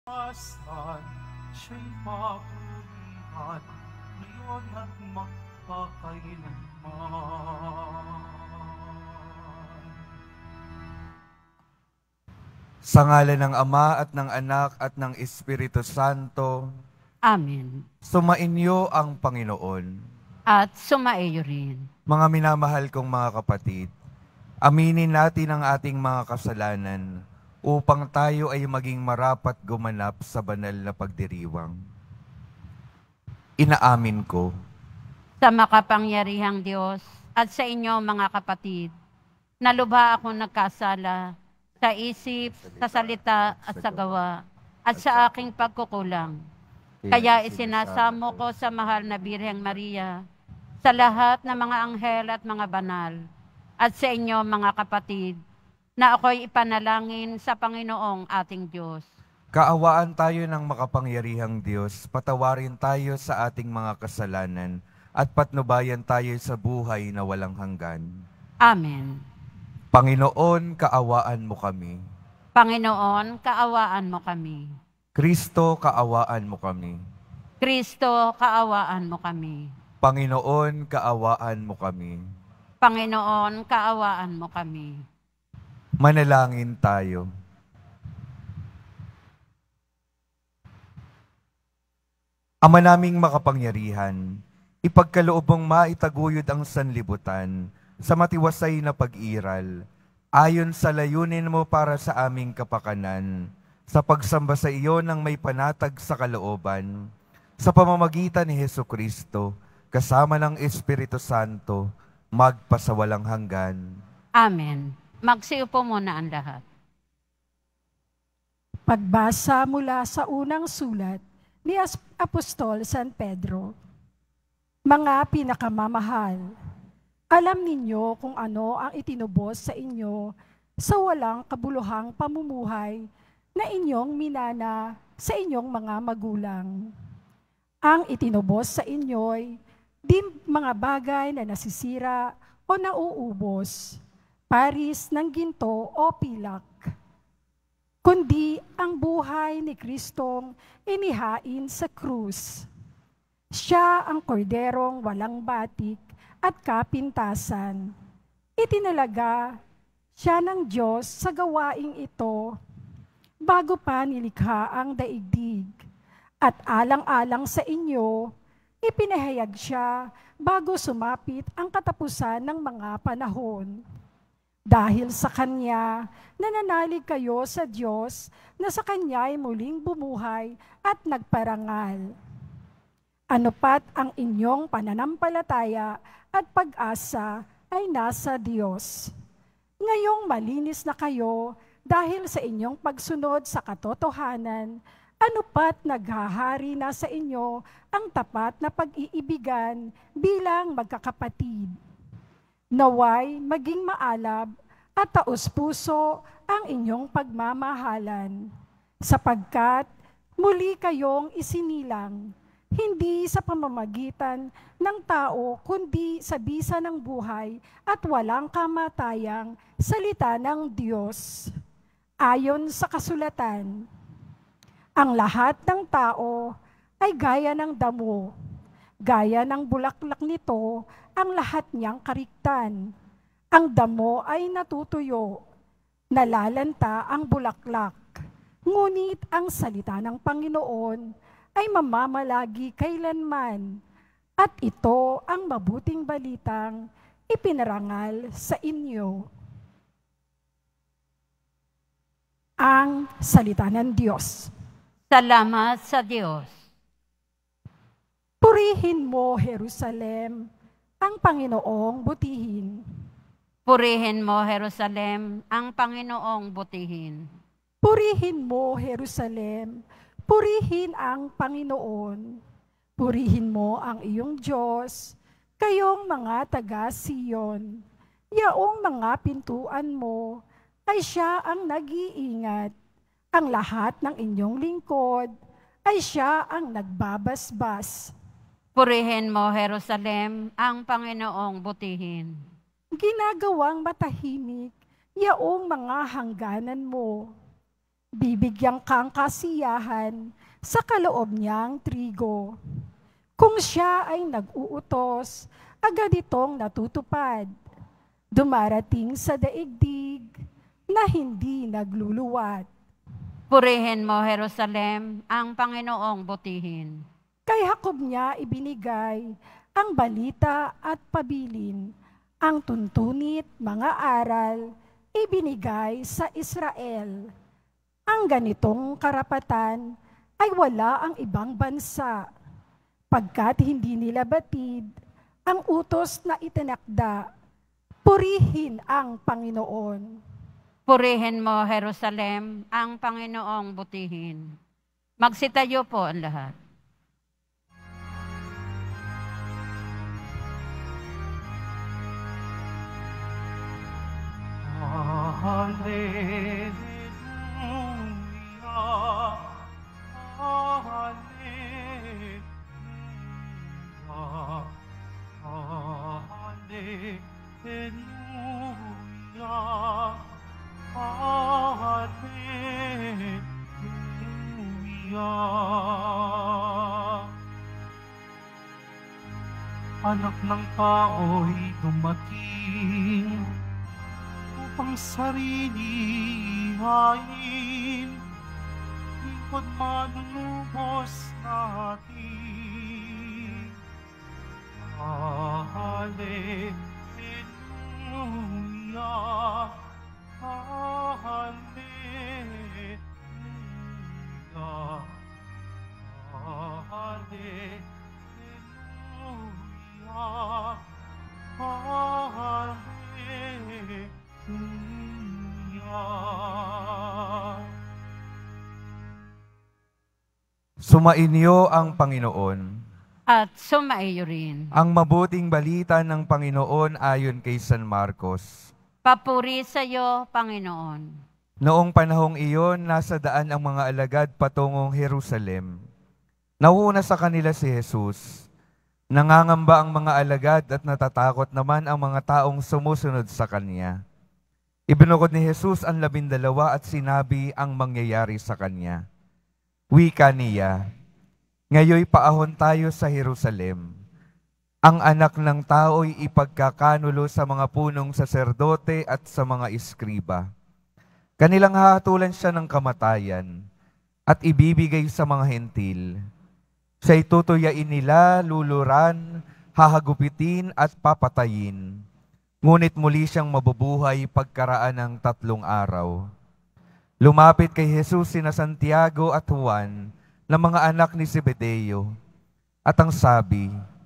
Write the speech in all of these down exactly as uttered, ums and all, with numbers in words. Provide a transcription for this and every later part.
Asan siya'y papurihan, ngayon at magpakailanman. Sa ngalan ng Ama at ng Anak at ng Espiritu Santo, Amen. sumainyo ang Panginoon. At sumaiyo rin. Mga minamahal kong mga kapatid, aminin natin ang ating mga kasalanan upang tayo ay maging marapat gumanap sa banal na pagdiriwang. Inaamin ko Sa makapangyarihang Diyos at sa inyo mga kapatid, nalubha ako nagkasala sa isip, sa salita at sa gawa, at sa aking pagkukulang. Kaya isinasamo ko sa mahal na Birheng Maria, sa lahat ng mga anghel at mga banal, at sa inyo mga kapatid, na ako'y ipanalangin sa Panginoong ating Diyos. kaawaan tayo ng makapangyarihang Diyos, patawarin tayo sa ating mga kasalanan, at patnubayan tayo sa buhay na walang hanggan. Amen. Panginoon, kaawaan mo kami. Panginoon, kaawaan mo kami. Kristo, kaawaan mo kami. Kristo, kaawaan mo kami. Panginoon, kaawaan mo kami. Panginoon, kaawaan mo kami. Manalangin tayo. Ama naming makapangyarihan, ipagkaloob mong maitaguyod ang sanlibutan sa matiwasay na pag-iral, ayon sa layunin mo para sa aming kapakanan, sa pagsamba sa iyo ng may panatag sa kalooban, sa pamamagitan ni Hesukristo, kasama ng Espiritu Santo, magpasawalang hanggan. Amen. Magsiupo muna ang lahat. Pagbasa mula sa unang sulat ni Apostol San Pedro. Mga pinakamamahal, alam ninyo kung ano ang itinubos sa inyo sa walang kabuluhang pamumuhay na inyong minana sa inyong mga magulang. Ang itinubos sa inyo'y di mga bagay na nasisira o nauubos, paris ng ginto o pilak, kundi ang buhay ni Kristong inihain sa krus. Siya ang korderong walang batik at kapintasan. Itinalaga siya ng Diyos sa gawaing ito bago pa nilikha ang daigdig. At alang-alang sa inyo, ipinahayag siya bago sumapit ang katapusan ng mga panahon. Dahil sa Kanya, nananalig kayo sa Diyos na sa Kanya'y muling bumuhay at nagparangal. Ano pat ang inyong pananampalataya at pag-asa ay nasa Diyos. Ngayong malinis na kayo dahil sa inyong pagsunod sa katotohanan, ano pat naghahari na sa inyo ang tapat na pag-iibigan bilang magkakapatid. Naway maging maalab at taos-puso ang inyong pagmamahalan, sapagkat muli kayong isinilang, hindi sa pamamagitan ng tao kundi sa bisa ng buhay at walang kamatayang salita ng Diyos. Ayon sa kasulatan, ang lahat ng tao ay gaya ng damo, gaya ng bulaklak nito ang lahat niyang kariktan. Ang damo ay natutuyo, nalalanta ang bulaklak, ngunit ang salita ng Panginoon ay mamamalagi kailanman, at ito ang mabuting balitang ipinarangal sa inyo. Ang salita ng Diyos. Salamat sa Diyos. Purihin mo, Jerusalem, ang Panginoong butihin. Purihin mo, Jerusalem, ang Panginoong butihin. Purihin mo, Jerusalem, purihin ang Panginoon. Purihin mo ang iyong Diyos, kayong mga taga-Siyon. Yaong mga pintuan mo ay siya ang nag-iingat. Ang lahat ng inyong lingkod ay siya ang nagbabasbas. Purihin mo, Jerusalem, ang Panginoong butihin. Ginagawang matahimik yaong mga hangganan mo. Bibigyan kang kasiyahan sa kaloob niyang trigo. Kung siya ay nag-uutos, agad itong natutupad. Dumarating sa daigdig na hindi nagluluwat. Purihin mo, Jerusalem, ang Panginoong butihin. Kay Jacob niya ibinigay ang balita at pabilin, ang tuntunit, mga aral, ibinigay sa Israel. Ang ganitong karapatan ay wala ang ibang bansa, pagkat hindi nila batid ang utos na itinakda. Purihin ang Panginoon. Purihin mo, Jerusalem, ang Panginoong butihin. Magsitayo po ang lahat. Hallelujah, hallelujah, hallelujah, hallelujah. Anak ng tao'y dumating upang sarili hain, lingkod manunubos natin. Hallelujah, hallelujah, hallelujah, hallelujah. Sumainyo ang Panginoon. At sumaiyo rin. Ang mabuting balita ng Panginoon ayon kay San Marcos. Papuri sa iyo, Panginoon. Noong panahong iyon, nasa daan ang mga alagad patungong Jerusalem. Nauuna sa kanila si Jesus. Nangangamba ang mga alagad at natatakot naman ang mga taong sumusunod sa Kanya. Ibinukod ni Jesus ang labindalawa at sinabi ang mangyayari sa Kanya. Wika niya, ngayoy paahon tayo sa Jerusalem. Ang anak ng tao'y ipagkakanulo sa mga punong saserdote at sa mga iskriba. Kanilang hahatulan siya ng kamatayan at ibibigay sa mga hentil. Siya'y tutuyain nila, luluran, hahagupitin at papatayin. Ngunit muli siyang mabubuhay pagkaraan ng tatlong araw. Lumapit kay Jesus sina Santiago at Juan na mga anak ni Zebedeo. At ang sabi,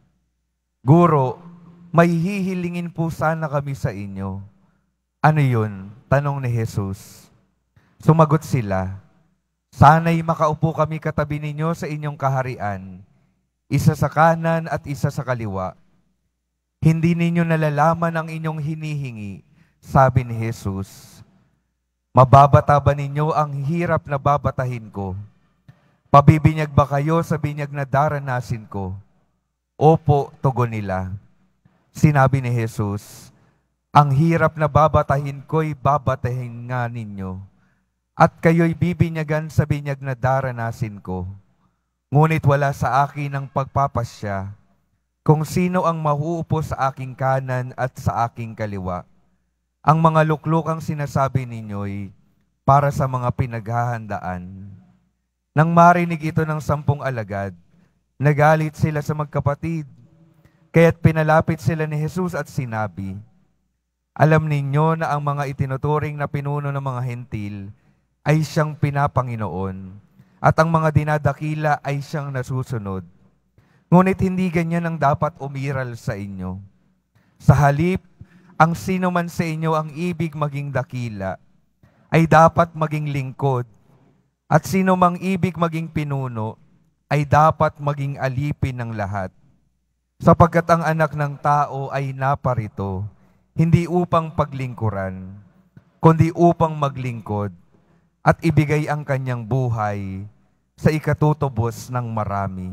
Guro, may hihilingin po sana kami sa inyo. Ano yun? Tanong ni Jesus. Sumagot sila, sana'y makaupo kami katabi ninyo sa inyong kaharian, isa sa kanan at isa sa kaliwa. Hindi ninyo nalalaman ang inyong hinihingi, sabi ni Jesus. Mababata ba ninyo ang hirap na babatahin ko? Pabibinyag ba kayo sa binyag na daranasin ko? Opo, tugon nila. Sinabi ni Jesus, ang hirap na babatahin ko'y babatahin nga ninyo, at kayo'y bibinyagan sa binyag na daranasin ko. Ngunit wala sa akin ang pagpapasya kung sino ang mahuupo sa aking kanan at sa aking kaliwa. Ang mga luklukang sinasabi ninyo'y para sa mga pinaghahandaan. Nang marinig ito ng sampung alagad, nagalit sila sa magkapatid, kaya't pinalapit sila ni Jesus at sinabi, alam ninyo na ang mga itinuturing na pinuno ng mga hentil ay siyang pinapanginoon, at ang mga dinadakila ay siyang nasusunod. Ngunit hindi ganyan ang dapat umiral sa inyo. Sa halip, ang sino man sa inyo ang ibig maging dakila, ay dapat maging lingkod, at sino mang ibig maging pinuno, ay dapat maging alipin ng lahat. Sapagkat ang anak ng tao ay naparito, hindi upang paglingkuran, kundi upang maglingkod, at ibigay ang kanyang buhay sa ikatutubos ng marami.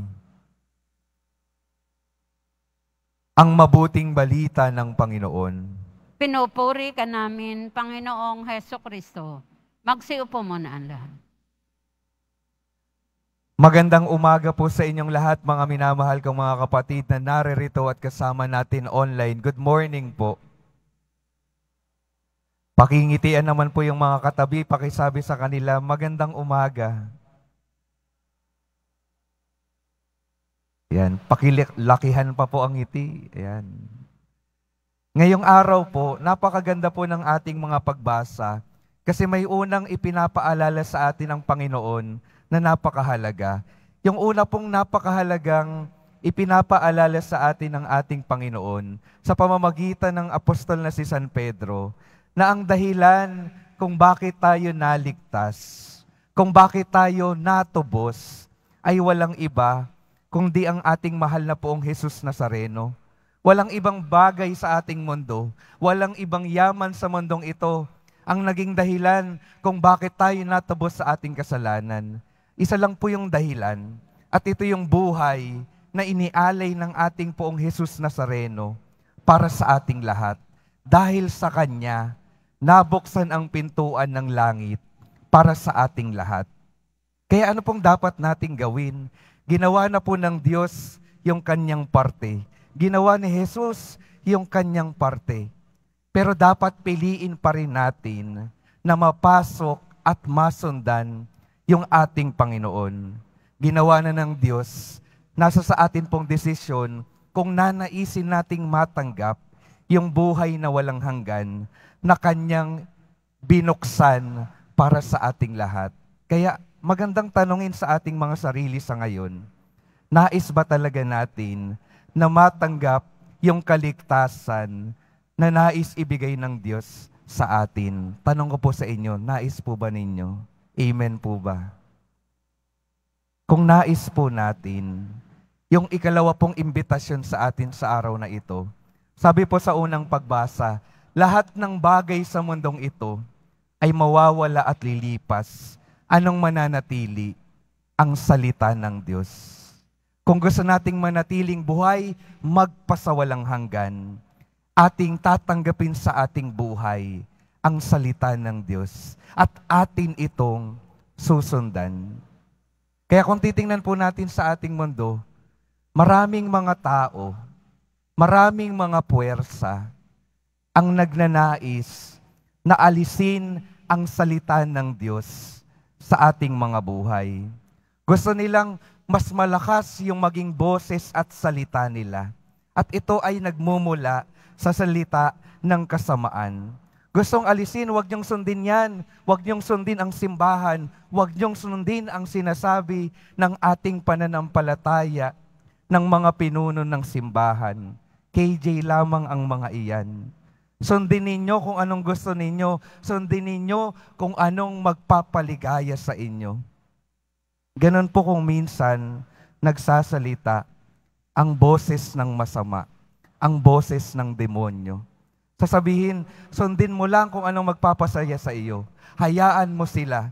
Ang mabuting balita ng Panginoon. Pinupuri ka namin, Panginoong Heso Kristo. Magsiupo muna ang lahat. Magandang umaga po sa inyong lahat, mga minamahal kong mga kapatid na naririto at kasama natin online. Good morning po. Pakingitian naman po yung mga katabi, pakisabi sa kanila, magandang umaga. Ayan, pakilakihan pa po ang ngiti. Ayan. Ngayong araw po, napakaganda po ng ating mga pagbasa kasi may unang ipinapaalala sa atin ng Panginoon na napakahalaga. Yung una pong napakahalagang ipinapaalala sa atin ng ating Panginoon sa pamamagitan ng apostol na si San Pedro na ang dahilan kung bakit tayo naligtas, kung bakit tayo natubos, ay walang iba kundi ang ating mahal na poong Jesus Nazareno. Walang ibang bagay sa ating mundo, walang ibang yaman sa mundong ito ang naging dahilan kung bakit tayo natubos sa ating kasalanan. Isa lang po yung dahilan, at ito yung buhay na inialay ng ating poong Jesus Nazareno para sa ating lahat. Dahil sa Kanya, nabuksan ang pintuan ng langit para sa ating lahat. Kaya ano pong dapat nating gawin? Ginawa na po ng Diyos yung Kanyang parte. Ginawa ni Jesus yung Kanyang parte. Pero dapat piliin pa rin natin na mapasok at masundan yung ating Panginoon. Ginawa na ng Diyos, nasa sa atin pong desisyon kung nanaisin nating matanggap yung buhay na walang hanggan na Kanyang binuksan para sa ating lahat. Kaya magandang tanungin sa ating mga sarili sa ngayon, nais ba talaga natin na matanggap yung kaligtasan na nais ibigay ng Diyos sa atin? Tanong ko po sa inyo, nais po ba ninyo? Amen po ba? Kung nais po natin, yung ikalawa pong imbitasyon sa atin sa araw na ito, sabi po sa unang pagbasa, lahat ng bagay sa mundong ito ay mawawala at lilipas. Anong mananatili? Ang salita ng Diyos. Kung gusto nating manatiling buhay, magpasawalang hanggan, ating tatanggapin sa ating buhay ang salita ng Diyos at atin itong susundan. Kaya kung titingnan po natin sa ating mundo, maraming mga tao, maraming mga puwersa ang nagnanais na alisin ang salita ng Diyos sa ating mga buhay. Gusto nilang mas malakas yung maging boses at salita nila. At ito ay nagmumula sa salita ng kasamaan. Gustong alisin, huwag niyong sundin yan. Huwag niyong sundin ang simbahan. Huwag niyong sundin ang sinasabi ng ating pananampalataya ng mga pinuno ng simbahan. K J lamang ang mga iyan. Sundin ninyo kung anong gusto ninyo. Sundin ninyo kung anong magpapaligaya sa inyo. Ganon po kung minsan nagsasalita ang boses ng masama, ang boses ng demonyo. Sasabihin, sundin mo lang kung anong magpapasaya sa iyo. Hayaan mo sila.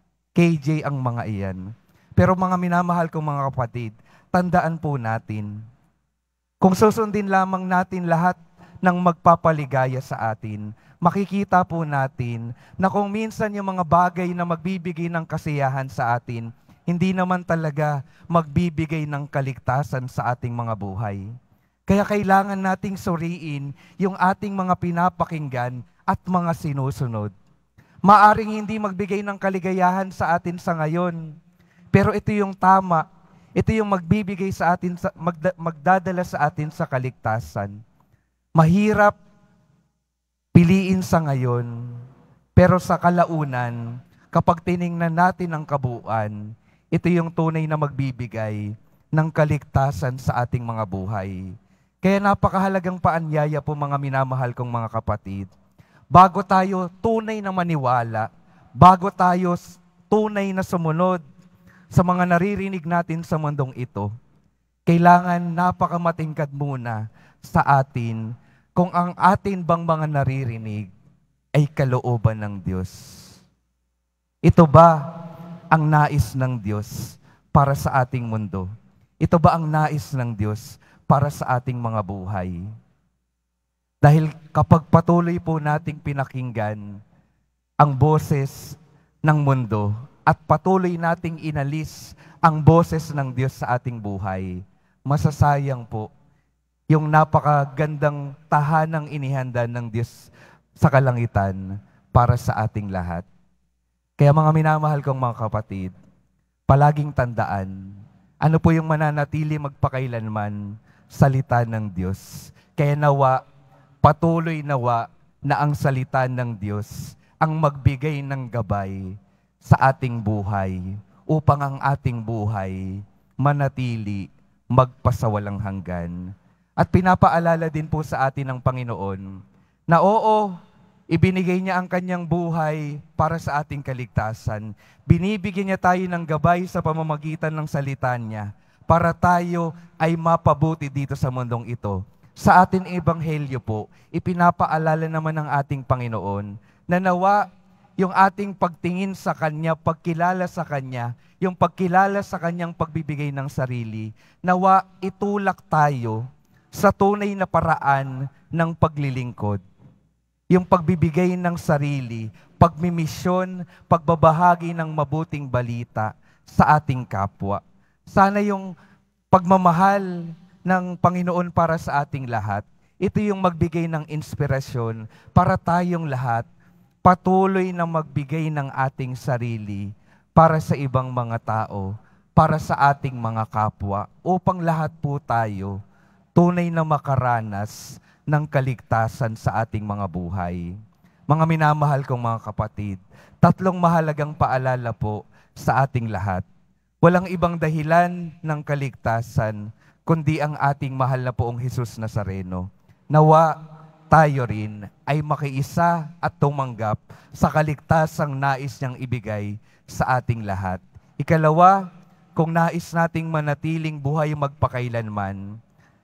K J ang mga iyan. Pero mga minamahal kong mga kapatid, tandaan po natin, kung susundin lamang natin lahat ng magpapaligaya sa atin, makikita po natin na kung minsan yung mga bagay na magbibigay ng kasiyahan sa atin, hindi naman talaga magbibigay ng kaligtasan sa ating mga buhay. Kaya kailangan nating suriin yung ating mga pinapakinggan at mga sinusunod. Maaring hindi magbigay ng kaligayahan sa atin sa ngayon, pero ito yung tama, ito yung magbibigay sa atin, magda, magdadala sa atin sa kaligtasan. Mahirap piliin sa ngayon, pero sa kalaunan, kapag tiningnan natin ang kabuuan, ito yung tunay na magbibigay ng kaligtasan sa ating mga buhay. Kaya napakahalagang paanyaya po mga minamahal kong mga kapatid. Bago tayo tunay na maniwala, bago tayo tunay na sumunod sa mga naririnig natin sa mundong ito, kailangan napakamatingkad muna sa atin kung ang atin bang mga naririnig ay kalooban ng Diyos. Ito ba ang nais ng Diyos para sa ating mundo? Ito ba ang nais ng Diyos para sa ating mga buhay? Dahil kapag patuloy po nating pinakinggan ang boses ng mundo at patuloy nating inalis ang boses ng Diyos sa ating buhay, masasayang po yung napakagandang tahanang inihanda ng Diyos sa kalangitan para sa ating lahat. Kaya mga minamahal kong mga kapatid, palaging tandaan, ano po yung mananatili magpakailanman, salita ng Diyos. Kaya nawa, patuloy nawa na ang salita ng Diyos ang magbigay ng gabay sa ating buhay upang ang ating buhay manatili magpasawalang hanggan. At pinapaalala din po sa atin ng Panginoon na oo, ibinigay niya ang kanyang buhay para sa ating kaligtasan. Binibigyan niya tayo ng gabay sa pamamagitan ng salita niya para tayo ay mapabuti dito sa mundong ito. Sa ating ebanghelyo po, ipinapaalala naman ng ating Panginoon na nawa yung ating pagtingin sa Kanya, pagkilala sa Kanya, yung pagkilala sa Kanyang pagbibigay ng sarili, nawa itulak tayo sa tunay na paraan ng paglilingkod. Yung pagbibigay ng sarili, pagmimisyon, pagbabahagi ng mabuting balita sa ating kapwa. Sana yung pagmamahal ng Panginoon para sa ating lahat, ito yung magbigay ng inspirasyon para tayong lahat patuloy na magbigay ng ating sarili para sa ibang mga tao, para sa ating mga kapwa, upang lahat po tayo tunay na makaranas ng kaligtasan sa ating mga buhay. Mga minamahal kong mga kapatid, tatlong mahalagang paalala po sa ating lahat. Walang ibang dahilan ng kaligtasan kundi ang ating mahal na poong Jesus Nazareno. Nawa tayo rin ay makiisa at tumanggap sa kaligtasang nais niyang ibigay sa ating lahat. Ikalawa, kung nais nating manatiling buhay magpakailanman,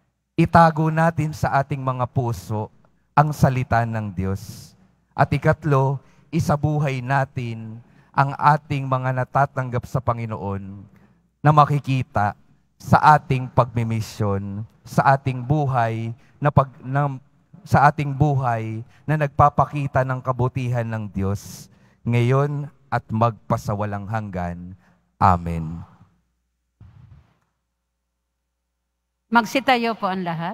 itago natin sa ating mga puso ang salita ng Diyos. At ikatlo, isabuhay natin ang ating mga natatanggap sa Panginoon na makikita sa ating pagmimisyon, sa ating buhay na pag na, sa ating buhay na nagpapakita ng kabutihan ng Diyos ngayon at magpasawalang hanggan. Amen. Magsitayo po ang lahat.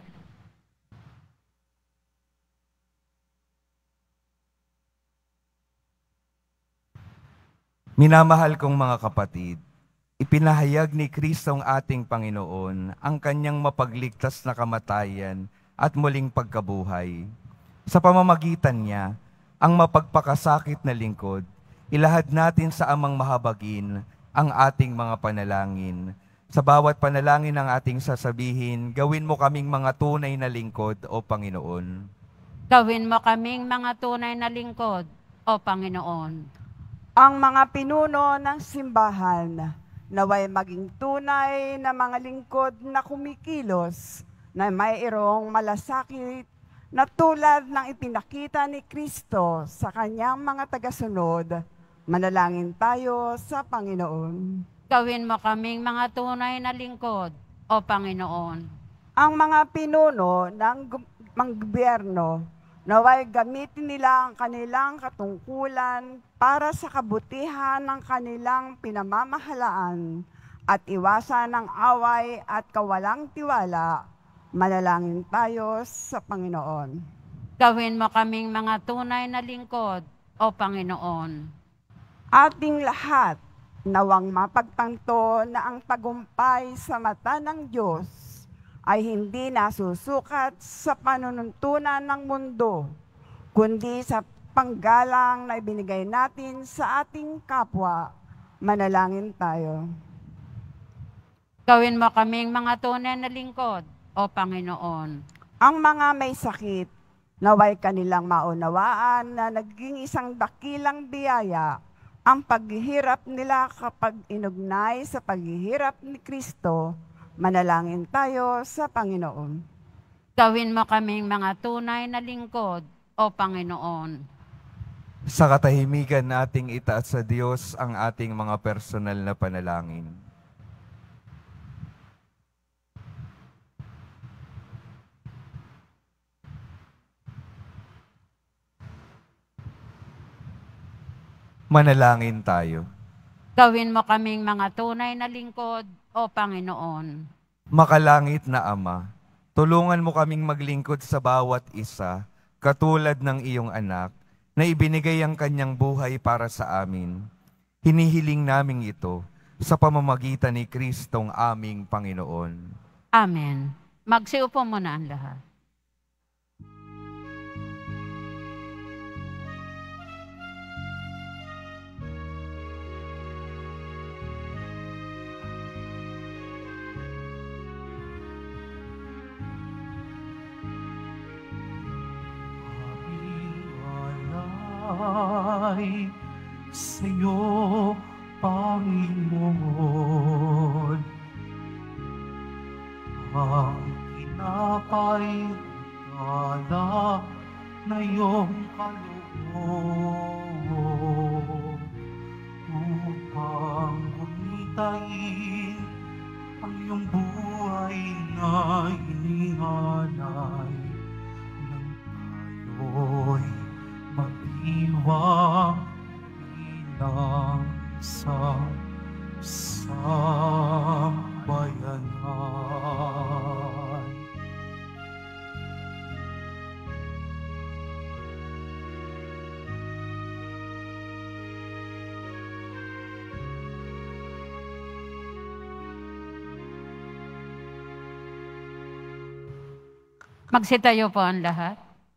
Minamahal kong mga kapatid, ipinahayag ni Kristo ang ating Panginoon ang kanyang mapagligtas na kamatayan at muling pagkabuhay. Sa pamamagitan niya, ang mapagpakasakit na lingkod, ilahad natin sa Amang Mahabagin ang ating mga panalangin. Sa bawat panalangin ng ating sasabihin, gawin mo kaming mga tunay na lingkod, O Panginoon. Gawin mo kaming mga tunay na lingkod, O Panginoon. Ang mga pinuno ng simbahan, naway maging tunay na mga lingkod na kumikilos, na mayroong malasakit na tulad ng ipinakita ni Kristo sa kanyang mga tagasunod. Manalangin tayo sa Panginoon. Gawin mo kaming mga tunay na lingkod, O Panginoon. Ang mga pinuno ng gu- mga gobyerno, naway gamitin nila ang kanilang katungkulan para sa kabutihan ng kanilang pinamamahalaan at iwasan ng away at kawalang tiwala. Manalangin tayo sa Panginoon. Gawin mo kaming mga tunay na lingkod, O Panginoon. Ating lahat, nawang mapagtanto na ang tagumpay sa mata ng Diyos ay hindi nasusukat sa panununtunan ng mundo, kundi sa panggalang na ibinigay natin sa ating kapwa. Manalangin tayo. Gawin mo kaming mga tunay na lingkod, O Panginoon. Ang mga may sakit, naway kanilang maunawaan na naging isang dakilang biyaya ang paghihirap nila kapag inugnay sa paghihirap ni Kristo. Manalangin tayo sa Panginoon. Gawin mo kaming mga tunay na lingkod, O Panginoon. Sa katahimikan nating itaas sa Diyos ang ating mga personal na panalangin. Manalangin tayo. Gawin mo kaming mga tunay na lingkod, O Panginoon. Makalangit na Ama, tulungan mo kaming maglingkod sa bawat isa, katulad ng iyong anak, na ibinigay ang kanyang buhay para sa amin. Hinihiling naming ito sa pamamagitan ni Kristong aming Panginoon. Amen. Magsiupo muna ang lahat. Ay sa'yo, Panginoon, ang kinapay ala na iyong kaloob upang gumitain ang iyong buhay na inihalay ng tayo'y mag-iwang bilang isang sambayanan. Magsitayo po ang lahat.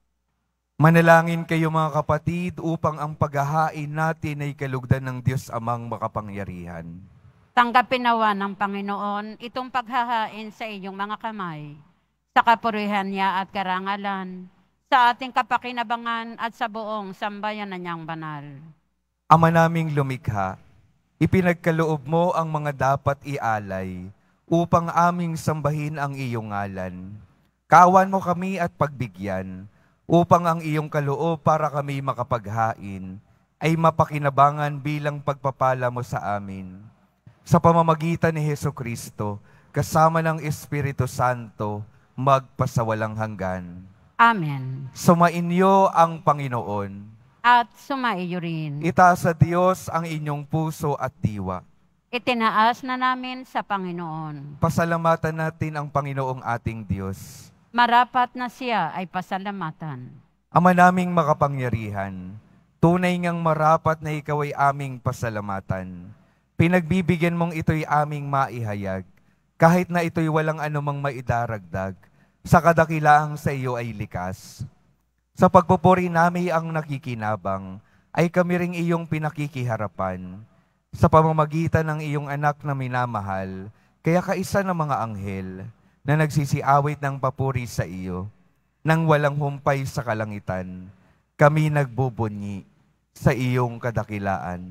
Manalangin kayo mga kapatid upang ang paghahain natin ay kalugdan ng Diyos Amang makapangyarihan. Tanggapin nawa ng Panginoon itong paghahain sa inyong mga kamay, sa kapurihan niya at karangalan, sa ating kapakinabangan at sa buong sambayanan niyang banal. Ama naming lumikha, ipinagkaloob mo ang mga dapat ialay upang aming sambahin ang iyong ngalan. Kaawan mo kami at pagbigyan, upang ang iyong kaloob para kami makapaghain ay mapakinabangan bilang pagpapala mo sa amin. Sa pamamagitan ni Hesukristo, kasama ng Espiritu Santo, magpasawalang hanggan. Amen. Sumainyo ang Panginoon. At sumaiyo rin. Itaas sa Diyos ang inyong puso at diwa. Itinaas na namin sa Panginoon. Pasalamatan natin ang Panginoong ating Diyos. Marapat na siya ay pasalamatan. Ama naming makapangyarihan, tunay ngang marapat na ikaw ay aming pasalamatan. Pinagbibigyan mong ito'y aming maihayag, kahit na ito'y walang anumang maidaragdag, sa kadakilaang sa iyo ay likas. Sa pagpupuri namin ang nakikinabang, ay kami ring iyong pinakikiharapan. Sa pamamagitan ng iyong anak na minamahal, kaya kaisa ng mga anghel, na nagsisiawit ng papuri sa iyo, nang walang humpay sa kalangitan, kami nagbubunyi sa iyong kadakilaan.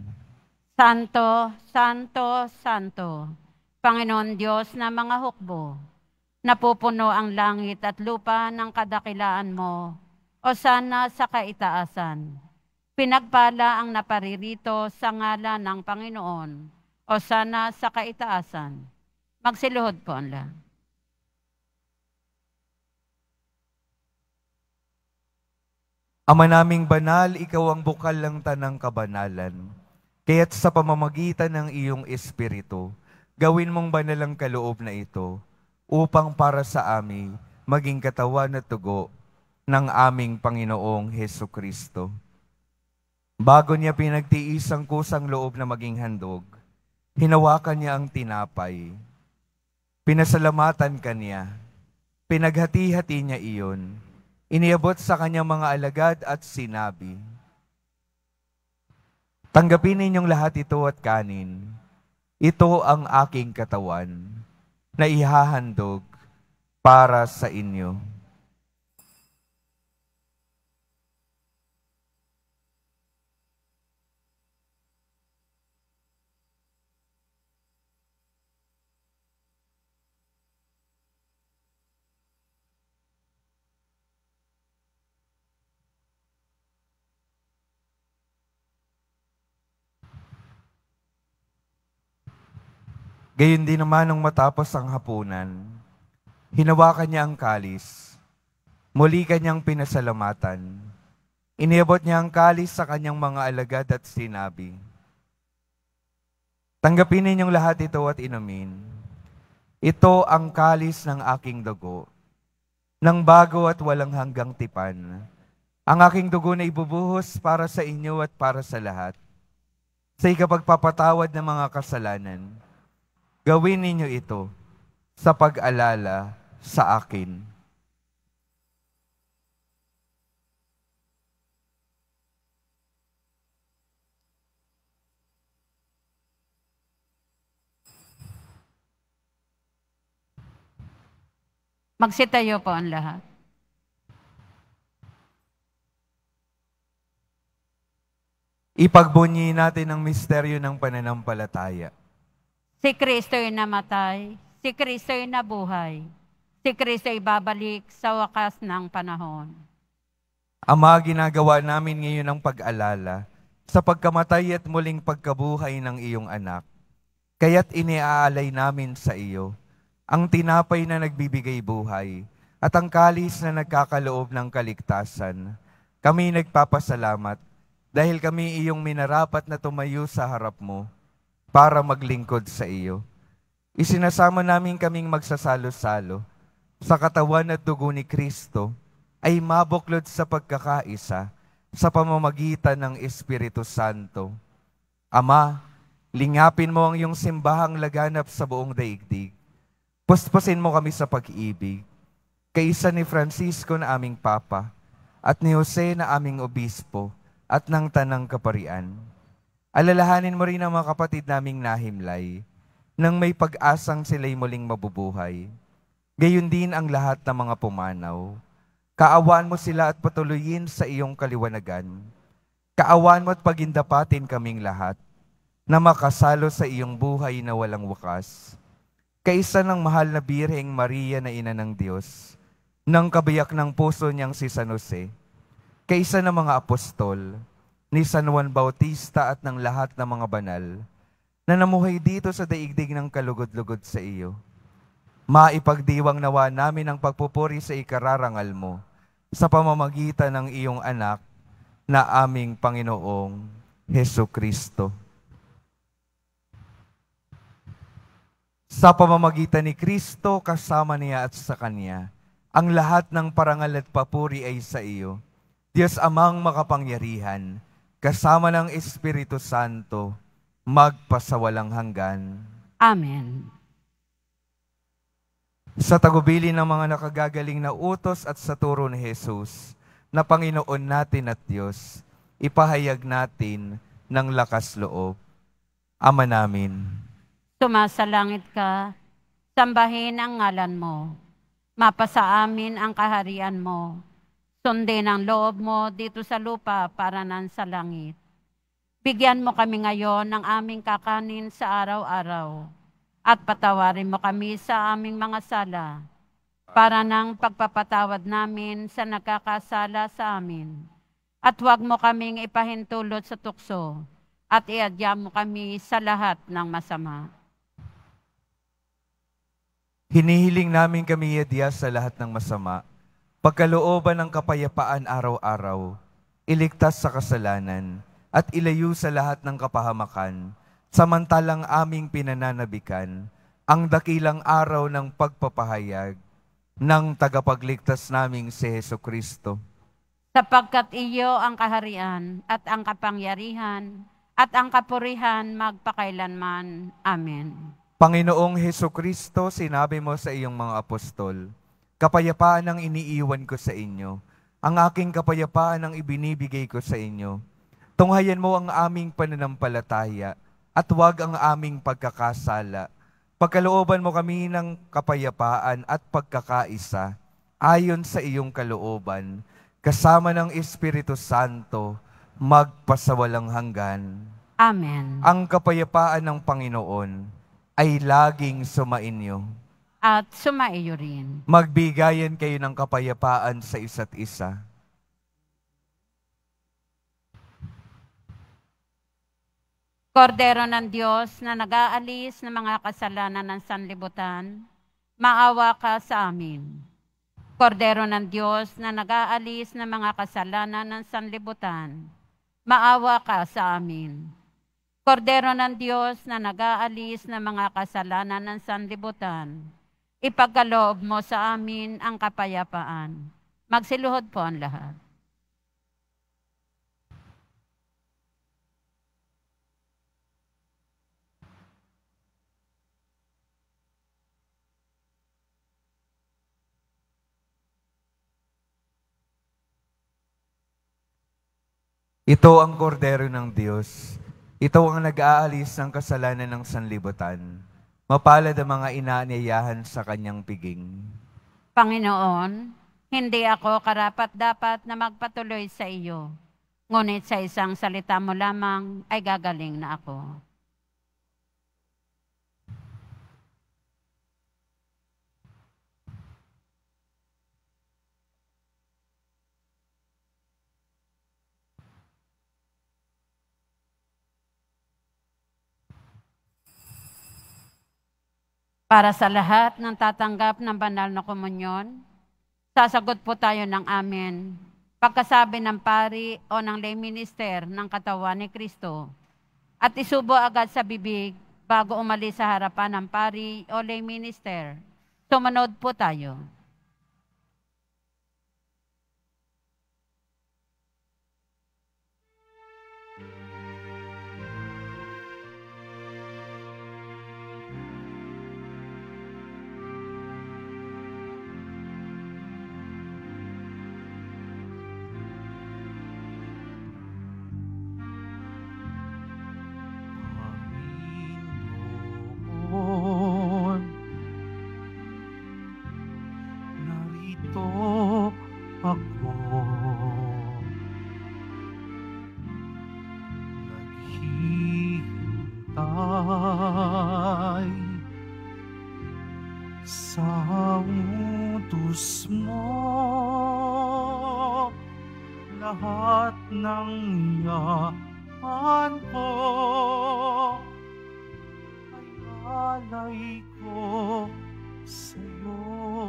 Santo, Santo, Santo, Panginoon Diyos na mga hukbo, napupuno ang langit at lupa ng kadakilaan mo, o sana sa kaitaasan. Pinagpala ang naparirito sa ngalan ng Panginoon, o sana sa kaitaasan. Magsiluhod po ang lahat. Ama naming banal, ikaw ang bukal ng tanang kabanalan. Kaya't sa pamamagitan ng iyong Espiritu, gawin mong banal ang kaloob na ito, upang para sa amin maging katawan at tugo ng aming Panginoong Hesukristo. Bago niya pinagtiis ang kusang loob na maging handog, hinawakan niya ang tinapay. Pinasalamatan ka niya, pinaghati-hati niya iyon, iniabot sa kanyang mga alagad at sinabi, tanggapin ninyong lahat ito at kanin. Ito ang aking katawan na ihahandog para sa inyo. Gayon din naman nung matapos ang hapunan, hinawakan niya ang kalis, muli kanyang pinasalamatan, iniabot niya ang kalis sa kanyang mga alagad at sinabi, Tanggapin ninyong lahat ito at inumin. Ito ang kalis ng aking dugo, ng bago at walang hanggang tipan. Ang aking dugo na ibubuhos para sa inyo at para sa lahat. Sa ikapagpapatawad ng mga kasalanan, gawin ninyo ito sa pag-alala sa akin. Magsitayo po ang lahat. Ipagbunyi natin ang misteryo ng pananampalataya. Si Kristo'y namatay, si Kristo'y nabuhay, si Kristo'y babalik sa wakas ng panahon. Ama, ginagawa namin ngayon ang pag-alala sa pagkamatay at muling pagkabuhay ng iyong anak. Kaya't iniaalay namin sa iyo ang tinapay na nagbibigay buhay at ang kalis na nagkakaloob ng kaligtasan. Kami nagpapasalamat dahil kami iyong minarapat na tumayo sa harap mo para maglingkod sa iyo. Isinasama namin kaming magsasalo-salo sa katawan at dugo ni Kristo ay mabuklod sa pagkakaisa sa pamamagitan ng Espiritu Santo. Ama, lingapin mo ang iyong simbahang laganap sa buong daigdig. Puspusin mo kami sa pag-ibig, kaisa ni Francisco na aming Papa, at ni Jose na aming Obispo, at ng Tanang Kaparian. Alalahanin mo rin ang mga kapatid naming nahimlay, nang may pag-asang sila'y muling mabubuhay. Gayon din ang lahat ng mga pumanaw. Kaawaan mo sila at patuloyin sa iyong kaliwanagan. Kaawaan mo at pagindapatin kaming lahat, na makasalo sa iyong buhay na walang wakas. Kaisa ng mahal na Birheng Maria na Ina ng Diyos, ng kabiyak ng puso niyang si San Jose, kaisa ng mga apostol, ni San Juan Bautista at ng lahat ng mga banal, na namuhay dito sa daigdig ng kalugod-lugod sa iyo. Maipagdiwang nawa namin ang pagpupuri sa ikararangal mo, sa pamamagitan ng iyong anak, na aming Panginoong Hesu Kristo. Sa pamamagitan ni Kristo, kasama niya at sa Kanya, ang lahat ng parangal at papuri ay sa iyo, Diyos Amang makapangyarihan, kasama ng Espiritu Santo, magpasawalang hanggan. Amen. Sa tagubilin ng mga nakagagaling na utos at sa turo ni Jesus, na Panginoon natin at Diyos, ipahayag natin ng lakas loob. Ama namin, Sumasalangit ka, sambahin ang ngalan mo. Mapasa amin ang kaharian mo. Sundin ang loob mo dito sa lupa para nan sa langit. Bigyan mo kami ngayon ng aming kakanin sa araw-araw. At patawarin mo kami sa aming mga sala, para ng pagpapatawad namin sa nagkakasala sa amin. At huwag mo kaming ipahintulot sa tukso, at iadya mo kami sa lahat ng masama. hinihiling namin kami iadya sa lahat ng masama, pagkalooban ng kapayapaan araw-araw, iligtas sa kasalanan, at ilayo sa lahat ng kapahamakan, samantalang aming pinananabikan ang dakilang araw ng pagpapahayag ng tagapagligtas naming si Hesu Kristo. Sapagkat iyo ang kaharian at ang kapangyarihan at ang kapurihan magpakailanman. Amen. Panginoong Hesu Kristo, sinabi mo sa iyong mga apostol, kapayapaan ang iniiwan ko sa inyo, ang aking kapayapaan ang ibinibigay ko sa inyo. Tunghayan mo ang aming pananampalataya at huwag ang aming pagkakasala. Pagkalooban mo kami ng kapayapaan at pagkakaisa, ayon sa iyong kalooban, kasama ng Espiritu Santo, magpasawalang hanggan. Amen. Ang kapayapaan ng Panginoon ay laging sumainyo. At sumaiyo rin. Magbigayan kayo ng kapayapaan sa isa't isa. Kordero ng Diyos na nag-aalis ng mga kasalanan ng sanlibutan, maawa ka sa amin. Kordero ng Diyos na nag-aalis ng mga kasalanan ng sanlibutan, maawa ka sa amin. Kordero ng Diyos na nag-aalis ng mga kasalanan ng sanlibutan, ipagkaloob mo sa amin ang kapayapaan. Magsiluhod po ang lahat. Ito ang kordero ng Diyos. Ito ang nag-aalis ng kasalanan ng sanlibutan. Mapalad ang mga inaanyayahan sa kanyang piging. Panginoon, hindi ako karapat-dapat na magpatuloy sa iyo. Ngunit sa isang salita mo lamang ay gagaling na ako. Para sa lahat ng tatanggap ng banal na komunyon, sasagot po tayo ng amen. Pagkasabi ng pari o ng lay minister ng katawan ni Kristo at isubo agad sa bibig bago umalis sa harapan ng pari o lay minister. Sumunod po tayo. Panginoon, narito ako. Naghihintay sa utos mo, lahat ng yaman ko ay alay ko sa'yo.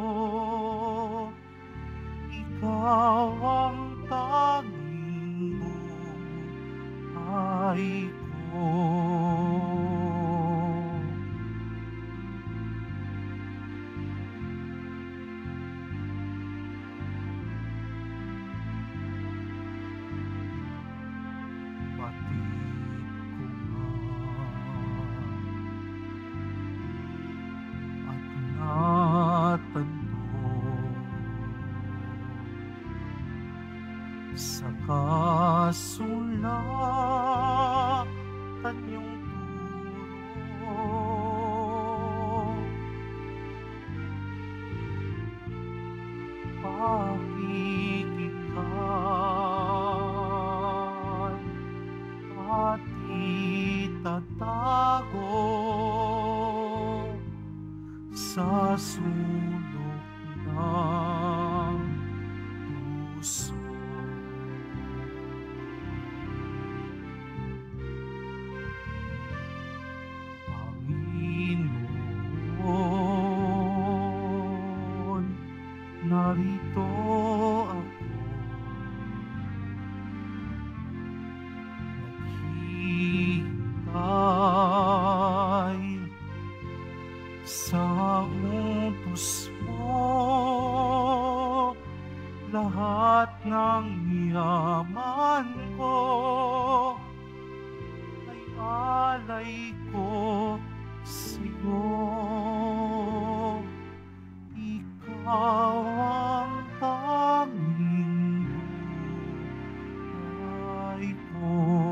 Ikaw ang tanging buhay ko. Sa kasulatan yung turo, pakikinggan at itatago sa sulok ng puso. Panginoon, narito ako. Naghihintay sa utos mo, lahat ng yaman ko ay alay ko sa'yo. Ikaw ang tanging buhay ko.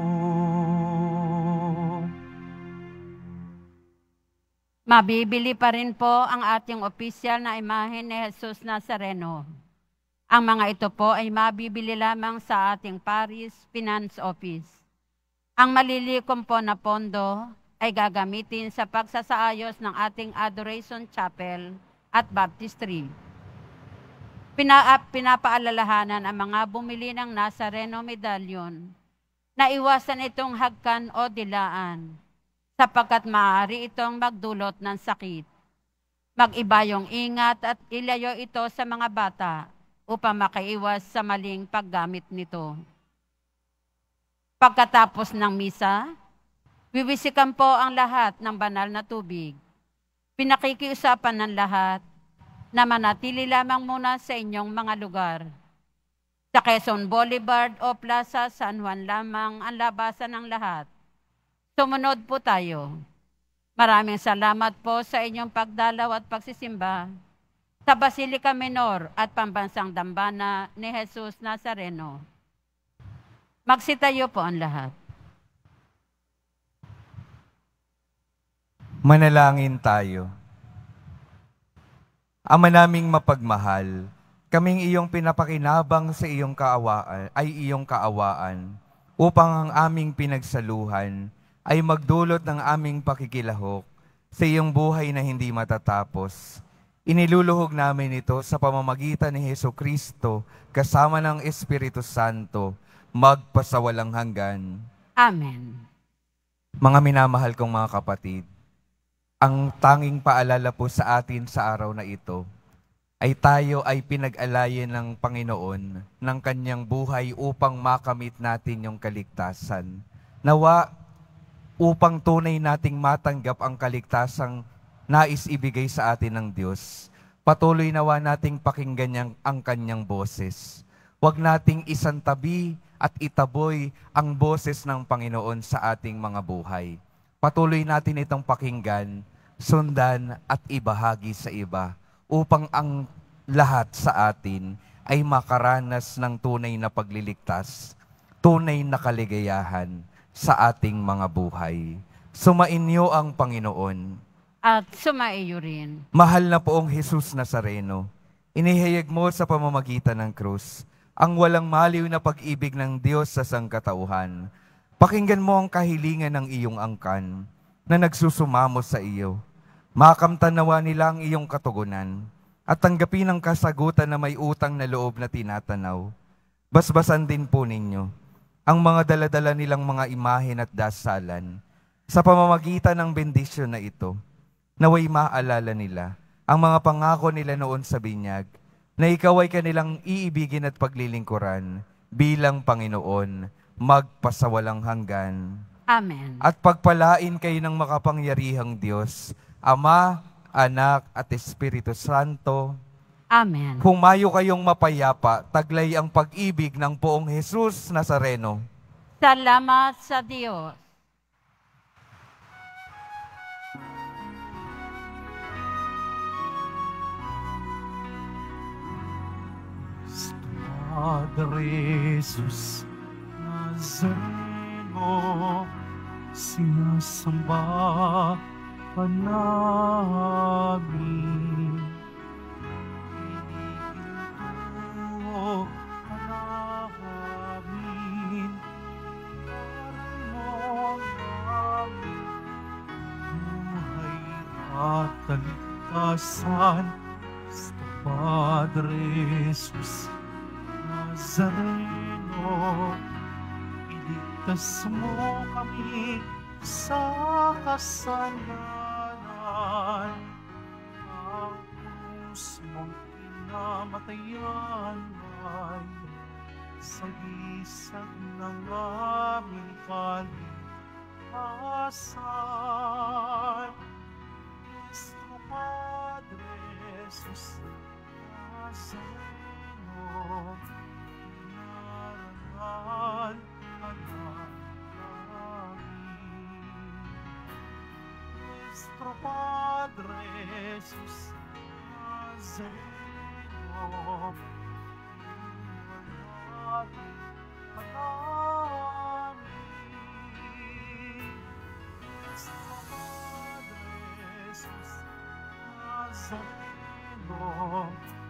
Mabibili pa rin po ang ating opisyal na imahe ni Jesus Nazareno. Ang mga ito po ay mabibili lamang sa ating Paris Finance Office. Ang malilikom po na pondo ay gagamitin sa pagsasaayos ng ating Adoration Chapel at Baptistry. Pina pinapaalalahanan ang mga bumili ng Nazareno medallion na iwasan itong hagkan o dilaan sapagkat maaari itong magdulot ng sakit. Mag-iba yung ingat at ilayo ito sa mga bata upang makaiwas sa maling paggamit nito. Pagkatapos ng misa, Wiwisikan po ang lahat ng banal na tubig. Pinakikiusapan ng lahat na manatili lamang muna sa inyong mga lugar. Sa Quezon Boulevard o Plaza San Juan lamang ang labasan ng lahat. Sumunod po tayo. Maraming salamat po sa inyong pagdalaw at pagsisimba sa Basilica Minor at Pambansang Dambana ni Jesus Nazareno. Magsitayo po ang lahat. Manalangin tayo. Ama naming mapagmahal, kaming iyong pinapakinabang sa iyong kaawaan, ay iyong kaawaan, upang ang aming pinagsaluhan ay magdulot ng aming pakikilahok sa iyong buhay na hindi matatapos. Iniluluhog namin ito sa pamamagitan ni Hesukristo kasama ng Espiritu Santo, magpasawalang hanggan. Amen. Mga minamahal kong mga kapatid, ang tanging paalala po sa atin sa araw na ito ay tayo ay pinag-alayan ng Panginoon ng kanyang buhay upang makamit natin yung kaligtasan. Nawa upang tunay nating matanggap ang kaligtasang nais ibigay sa atin ng Diyos. Patuloy nawa nating pakinggan niyang ang kanyang boses. Huwag nating isantabi at itaboy ang boses ng Panginoon sa ating mga buhay. Patuloy natin itong pakinggan, sundan at ibahagi sa iba upang ang lahat sa atin ay makaranas ng tunay na pagliligtas, tunay na kaligayahan sa ating mga buhay. Sumainyo ang Panginoon. At sumaiyo rin. Mahal na poong Jesus Nazareno, inihayag mo sa pamamagitan ng krus ang walang maliw na pag-ibig ng Diyos sa sangkatauhan. Pakinggan mo ang kahilingan ng iyong angkan na nagsusumamo sa iyo. Makamtan nawa nila ang iyong katugunan at tanggapin ang kasagutan na may utang na loob na tinatanaw. Basbasan din po ninyo ang mga daladala nilang mga imahen at dasalan. Sa pamamagitan ng bendisyon na ito, naway maalala nila ang mga pangako nila noon sa binyag na ikaw ay kanilang iibigin at paglilingkuran bilang Panginoon, magpasawalang hanggan. Amen. At pagpalain kayo ng makapangyarihang Diyos, Ama, Anak, at Espiritu Santo. Amen. Humayo kayong mapayapa, taglay ang pag-ibig ng poong Jesus Nazareno. Salamat sa Diyos. Padre Jesus Nazareno, sinasamba ka namin. Iniginto ka namin, parang mo namin buhay at kaligtasan. Sa Padre Jesus Nazareno, iligtas mo kami sa kasalanan. Ang krus mong pinamatayan ay sagisag ng aming kaligtasan. Nuestro Padre Jesus Nazareno, narangal ka namin. Nuestro Padre Jesus Nazareno, iwalhati ka namin. Nuestro Padre Jesus Nazareno,